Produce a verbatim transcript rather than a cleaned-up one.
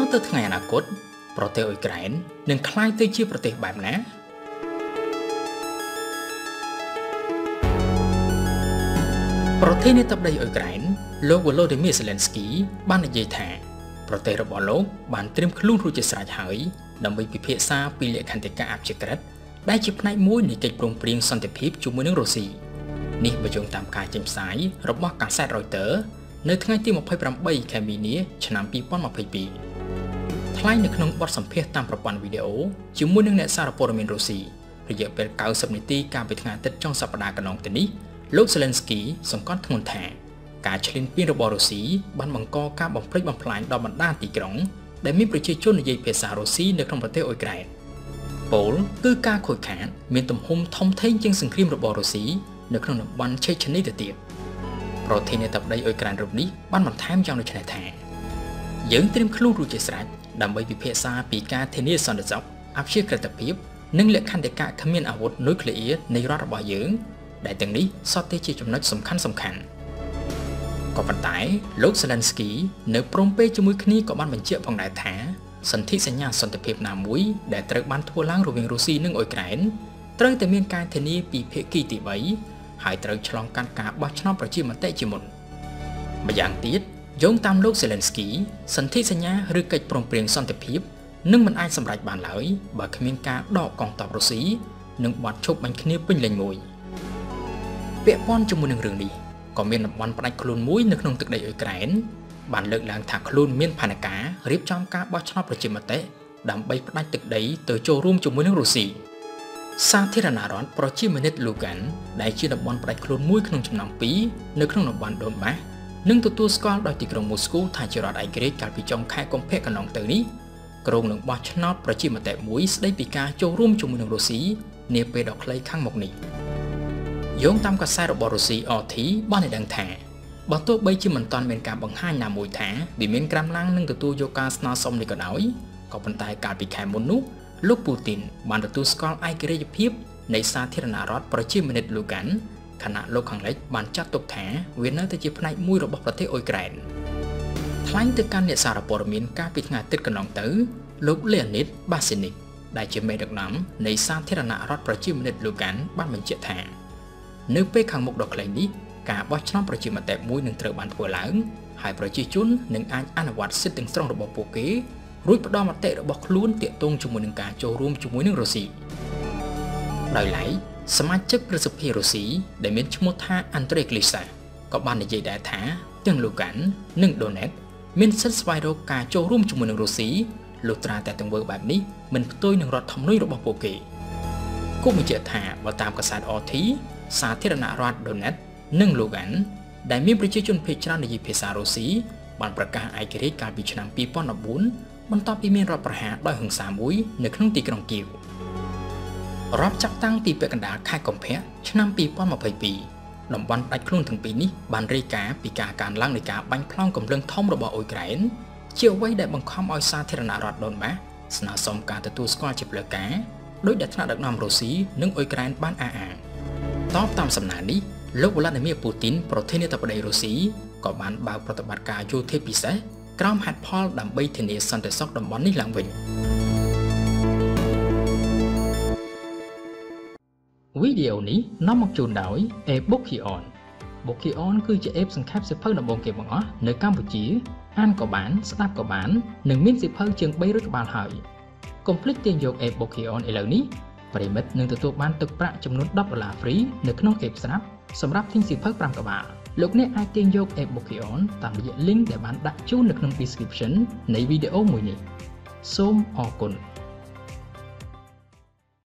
ទៅថ្ងៃអនាគតប្រទេសអ៊ុយក្រែននឹងក្លាយទៅជាប្រទេសបែបណាប្រធានាធិបតីអ៊ុយក្រែនលោក Volodymyr Zelensky បាននិយាយថាប្រទេសរបស់លោកបានត្រៀមខ្លួនរួចជាស្រេចហើយដើម្បីពិភាក្សាពីលក្ខន្តិកៈអព្យាក្រឹតដែលជាផ្នែកមួយនៃកិច្ចព្រមព្រៀងសន្តិភាពជាមួយនឹងរុស្ស៊ីនេះបញ្ជាក់តាមការចេញផ្សាយរបស់កាសែត Reuters នៅថ្ងៃទីម្ភៃប្រាំបីខែមីនាឆ្នាំពីរពាន់ម្ភៃពីរថ្លែងនៅក្នុងបទសម្ភាសន៍តាមប្រព័ន្ធវីដេអូជាមួយនឹងអ្នកសារព័ត៌មានរុស្ស៊ីរយៈពេលកៅសិបនាទីកាលពីថ្ងៃអាទិត្យចុងសប្តាហ៍កន្លងទៅនេះលោក Zelensky សង្កត់ធ្ងន់ថាការឈ្លានពានរបស់រុស្ស៊ីបានបង្កការបំផ្លិចបំផ្លាញដល់បណ្ដាទីក្រុងដែលមានប្រជាជននិយាយភាសារុស្ស៊ីនៅក្នុងប្រទេសអ៊ុយក្រែនពោលគឺការខូចខាតមានទំហំធំធេងជាងសង្គ្រាមរបស់រុស្ស៊ីនៅក្នុងតំបន់ឆេឆនីទៅទៀតប្រធានាធិបតីអ៊ុយក្រែនរូបនេះបានបន្ថែមយ៉ាងដូចនេះថាយើងត្រៀមខ្លួនរួចជាស្រេចដើម្បីពិភាក្សាពីការធានាសន្តិសុខអព្យាក្រឹតភាពនិងលក្ខន្តិកៈគ្មានអាវុធនុយក្លេអ៊ែរនៃរដ្ឋរបស់យើងដែលទាំងនេះសុទ្ធតែជាចំណុចសំខាន់សំខាន់ក៏ប៉ុន្តែលោក Zelensky នៅព្រមពេលជាមួយគ្នាក៏បានបញ្ជាក់ផងដែរថាសន្ធិសញ្ញាសន្តិភាពណាមួយដែលត្រូវបានធ្វើឡើងរវាងរុស្ស៊ីនិងអ៊ុយក្រែនត្រូវតែមានការធានាពីភាគីទីបីហើយត្រូវឆ្លងកាត់ការបោះឆ្នោតប្រជាមតិជាមុនម្យ៉ាងទៀតយោងតាមលោក Zelensky សន្ធិសញ្ញាឬកិច្ចព្រមព្រៀងសន្តិភាពនឹងមិនអាចសម្រេចបានឡើយបើគ្មានការដកកងទ័ពរុស្ស៊ីនិងបទឈប់បាញ់គ្នាពេញលេញមួយពាក់ព័ន្ធជាមួយនឹងរឿងនេះក៏មានតំបន់ផ្ដាច់ខ្លួនមួយនៅក្នុងទឹកដីអ៊ុយក្រែនបានលើកឡើងថាខ្លួនមានផែនការរៀបចំការបោះឆ្នោតប្រជាមតិដើម្បីផ្ដាច់ទឹកដីទៅចូលរួមជាមួយនឹងរុស្ស៊ីសាធារណរដ្ឋប្រជាមានិត Lugan ដែលជាតំបន់ផ្ដាច់ខ្លួនមួយក្នុងចំណោមពីរនៅក្នុងតំបន់ Donbass នឹងទទួលស្គាល់ដោយទីក្រុង Moscow ថាជារដ្ឋឯករាជ្យកាលពីចុងខែកុម្ភៈកន្លងទៅនេះក្រុងនឹងបោះឆ្នោតប្រជាមតិមួយស្ដីពីការចូលរួមជាមួយនឹងរុស្ស៊ីនាពេលដ៏ខ្លីខាងមុខនេះយោងតាមកាសែតរបស់រុស្ស៊ី R T បានឲ្យដឹងថាបើទោះបីជាមិនទាន់មានការបង្ហាញណាមួយថាវាមានក្រាំឡាំងនឹងទទួលយកការស្នើសុំនេះក៏ដោយក៏ប៉ុន្តែកាលពីខែមុននោះលោកពូទីនបានទទួលស្គាល់ឯករាជ្យភាពនៃសាធារណរដ្ឋប្រជាមានិត Lugan ខណៈលោកខាងលិចបានចាត់ទុកថាវានៅតែជាផ្នែកមួយរបស់ប្រទេសអ៊ុយក្រែនថ្លែងទៅកាន់អ្នកសារព័ត៌មានកាលពីថ្ងៃអាទិត្យកន្លងទៅលោក Leonid Basinik ដែលជាមេដឹកនាំនៃសាធារណរដ្ឋប្រជាមានិត Lugan បានបញ្ជាក់ថានៅពេលខាងមុខដ៏ខ្លីនេះការបោះឆ្នោតប្រជាមតិមួយនឹងត្រូវបានធ្វើឡើងហើយប្រជាជននឹងអាចអនុវត្តសិទ្ធិទាំងស្រុងរបស់ពួកគេរួចផ្ដល់មតិរបស់ខ្លួនទាក់ទងជាមួយនឹងការចូលរួមជាមួយនឹងរុស្ស៊ីដោយឡែកសមាជិកប្រសិទ្ធិរុស្ស៊ីដែលមានឈ្មោះថា Andrei Glisa ក៏បាននិយាយដែរថាទាំង Lugan និង Donetsk មានសិទ្ធិស្វែងរកការចូលរួមជាមួយនឹងរុស្ស៊ីលុះត្រាតែទង្វើបែបនេះមិនផ្ទុយនឹងរដ្ឋធម្មនុញ្ញរបស់ពួកគេគូបញ្ជាក់ថាបើតាមកាសែត R T សាធារណរដ្ឋ Donetsk និង Lugan ដែលមានប្រជាជនភាគច្រើននិយាយភាសារុស្ស៊ីបានប្រកាសឯករាជ្យកាលពីឆ្នាំពីរពាន់ដប់បួនបន្ទាប់ពីមានរដ្ឋប្រហារដោយហិង្សាមួយនៅក្នុងទីក្រុងគៀវរាប់ចាប់តាំងពីពាក់កណ្ដាលខែកុម្ភៈឆ្នាំពីរពាន់ម្ភៃពីរតំបន់ផ្ដាច់ខ្លួនទាំងពីរនេះបានរាយការណ៍ពីការកើនឡើងនៃការបាញ់ប្លង់កម្លាំងធំរបស់អ៊ុយក្រែនជាអ្វីដែលបង្ខំឲ្យសាធារណរដ្ឋ Donbass ស្នើសុំការទទួលស្គាល់ជាផ្លូវការដោយដែលថ្នាក់ដឹកនាំរុស្ស៊ីនិងអ៊ុយក្រែនបានអះអាងតបតាមសំណើនេះលោក Vladimir Putin ប្រធានាធិបតីរុស្ស៊ីក៏បានបើកប្រតិបត្តិការយោធាពិសេសក្រោមហេតុផលដើម្បីធានាសន្តិសុខតំបន់នេះឡើងវិញវីដេអូនេះនាំមកជូនដោយ eBookion Bookion គឺជា app សង្ខេបសៀវភៅដំបូងគេបង្អស់នៅកម្ពុជាអានក៏បានស្ដាប់ក៏បាននិងមានសៀវភៅជាងបីរយក្បាលហើយកុំភ្លេចទាញយក eBookion ឥឡូវនេះប្រិមិត្តនឹងទទួលបានទឹកប្រាក់ចំនួនដប់ដុល្លារហ្វ្រីនៅក្នុង app ស្រាប់សម្រាប់ទិញសៀវភៅប្រាំក្បាលលោកអ្នកអាចទាញយក eBookion តាមរយៈ link ដែលបានដាក់ជូននៅក្នុង description នៃវីដេអូមួយនេះសូមអរគុណ